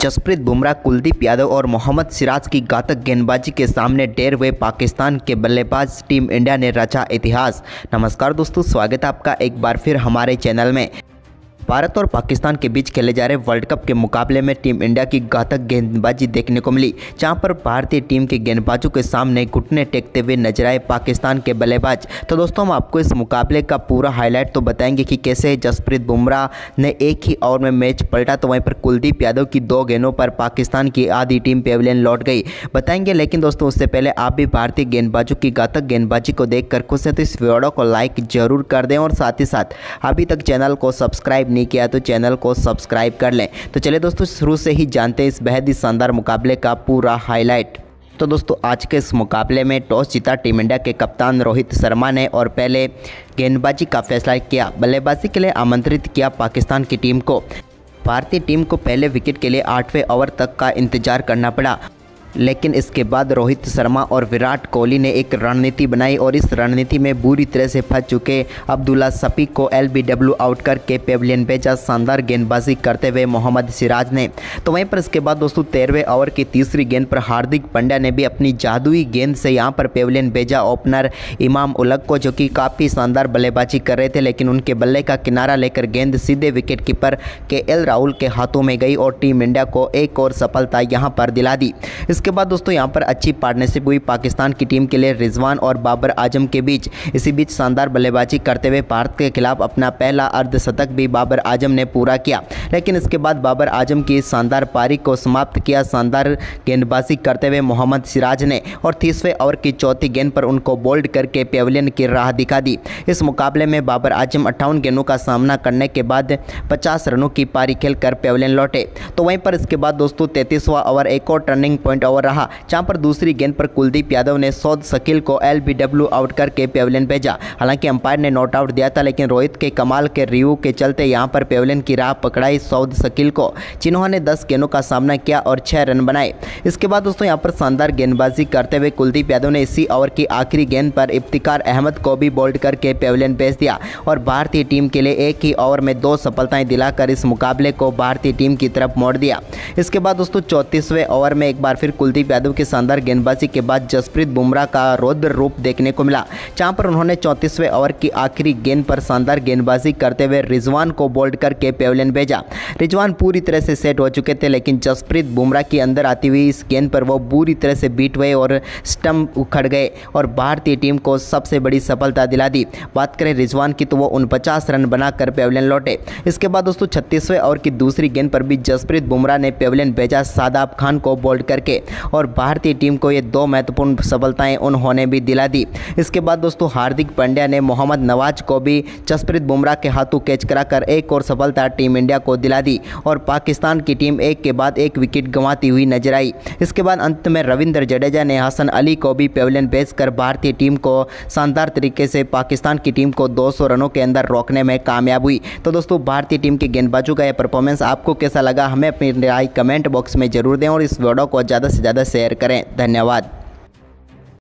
जसप्रीत बुमराह, कुलदीप यादव और मोहम्मद सिराज की घातक गेंदबाजी के सामने ढेर हुए पाकिस्तान के बल्लेबाज टीम इंडिया ने रचा इतिहास। नमस्कार दोस्तों, स्वागत है आपका एक बार फिर हमारे चैनल में। भारत और पाकिस्तान के बीच खेले जा रहे वर्ल्ड कप के मुकाबले में टीम इंडिया की घातक गेंदबाजी देखने को मिली, जहां पर भारतीय टीम के गेंदबाजों के सामने घुटने टेकते हुए नजर आए पाकिस्तान के बल्लेबाज। तो दोस्तों, हम आपको इस मुकाबले का पूरा हाईलाइट तो बताएंगे कि कैसे जसप्रीत बुमराह ने एक ही ओवर में मैच पलटा, तो वहीं पर कुलदीप यादव की 2 गेंदों पर पाकिस्तान की आधी टीम पेविलियन लौट गई, बताएंगे। लेकिन दोस्तों, उससे पहले आप भी भारतीय गेंदबाजों की घातक गेंदबाजी को देखकर खुश हैं तो इस वीडियो को लाइक जरूर कर दें और साथ ही साथ अभी तक चैनल को सब्सक्राइब नहीं किया तो चैनल को सब्सक्राइब कर लें। तो चलिए दोस्तों, शुरू से ही जानते हैं इस बेहद ही शानदार मुकाबले का पूरा हाईलाइट। तो दोस्तों, आज के इस मुकाबले में टॉस जीता टीम इंडिया के कप्तान रोहित शर्मा ने और पहले गेंदबाजी का फैसला किया। बल्लेबाजी के लिए आमंत्रित किया पाकिस्तान की टीम को। भारतीय टीम को पहले विकेट के लिए 8वें ओवर तक का इंतजार करना पड़ा, लेकिन इसके बाद रोहित शर्मा और विराट कोहली ने एक रणनीति बनाई और इस रणनीति में बुरी तरह से फंस चुके अब्दुल्ला शफी को LBW आउट करके पेविलियन भेजा शानदार गेंदबाजी करते हुए मोहम्मद सिराज ने। तो वहीं पर इसके बाद दोस्तों 13वें ओवर की तीसरी गेंद पर हार्दिक पांड्या ने भी अपनी जादुई गेंद से यहां पर पेविलियन भेजा ओपनर इमाम उलग को, जो कि काफ़ी शानदार बल्लेबाजी कर रहे थे, लेकिन उनके बल्ले का किनारा लेकर गेंद सीधे विकेट कीपर KL राहुल के हाथों में गई और टीम इंडिया को एक और सफलता यहां पर दिला दी। इसके बाद दोस्तों यहां पर अच्छी पार्टनरशिप हुई पाकिस्तान की टीम के लिए रिजवान और बाबर आजम के बीच। इसी बीच शानदार बल्लेबाजी करते हुए भारत के खिलाफ अपना पहला अर्धशतक भी बाबर आजम ने पूरा किया, लेकिन इसके बाद बाबर आजम की शानदार पारी को समाप्त किया शानदार गेंदबाजी करते हुए मोहम्मद सिराज ने और 30वें ओवर की चौथी गेंद पर उनको बोल्ड करके पेविलियन की राह दिखा दी। इस मुकाबले में बाबर आजम 58 गेंदों का सामना करने के बाद 50 रनों की पारी खेलकर पेविलियन लौटे। तो वहीं पर इसके बाद दोस्तों 33वां ओवर एक और टर्निंग पॉइंट ओवर रहा, जहां पर दूसरी गेंद पर कुलदीप यादव ने सौद शकील को LBW आउट करके पेविलियन भेजा। हालांकि अंपायर ने नॉट आउट दिया था, लेकिन रोहित के कमाल के रिव्यू के चलते यहां पर पेविलियन की राह पकड़ाई सौद शकील को, जिन्होंने 10 गेंदों का सामना किया और 6 रन बनाए। इसके बाद दोस्तों यहां पर शानदार गेंदबाजी करते हुए कुलदीप यादव ने इसी ओवर की आखिरी गेंद पर इफ्तिकार अहमद को भी बोल्ड करके पेविलियन भेज दिया और भारतीय टीम के लिए एक ही ओवर में 2 सफलताएं दिलाकर इस मुकाबले को भारतीय टीम की तरफ मोड़ दिया। इसके बाद दोस्तों 34वें ओवर में एक बार फिर कुलदीप यादव की शानदार गेंदबाजी के बाद जसप्रीत बुमराह का रौद्र रूप देखने को मिला, जहां पर उन्होंने 34वें ओवर की आखिरी गेंद पर शानदार गेंदबाजी करते हुए रिजवान को बोल्ड करके पेविलियन भेजा। रिजवान पूरी तरह से सेट हो चुके थे, लेकिन जसप्रीत बुमराह की अंदर आती हुई इस गेंद पर वो बुरी तरह से बीट हुए और स्टंप उखड़ गए और भारतीय टीम को सबसे बड़ी सफलता दिला दी। बात करें रिजवान की तो वो 49 रन बनाकर पेविलियन लौटे। इसके बाद दोस्तों 36वें ओवर की दूसरी गेंद पर भी जसप्रीत बुमराह ने पेविलियन भेजा शादाब खान को बोल्ड करके और भारतीय टीम को ये 2 महत्वपूर्ण सफलताएं उन्होंने भी दिला दी। इसके बाद दोस्तों हार्दिक पांड्या ने मोहम्मद नवाज को भी जसप्रीत बुमराह के हाथों कैच कराकर एक और सफलता टीम इंडिया को दिला दी और पाकिस्तान की टीम एक के बाद एक विकेट गंवाती हुई नजर आई। इसके बाद अंत में रविंद्र जडेजा ने हसन अली को भी पेविलियन भेजकर भारतीय टीम को शानदार तरीके से पाकिस्तान की टीम को 200 रनों के अंदर रोकने में कामयाब हुई। तो दोस्तों, भारतीय टीम के गेंदबाजों का यह परफॉर्मेंस आपको कैसा लगा, हमें अपनी राय कमेंट बॉक्स में जरूर दें और इस वीडियो को ज़्यादा से ज़्यादा शेयर करें। धन्यवाद।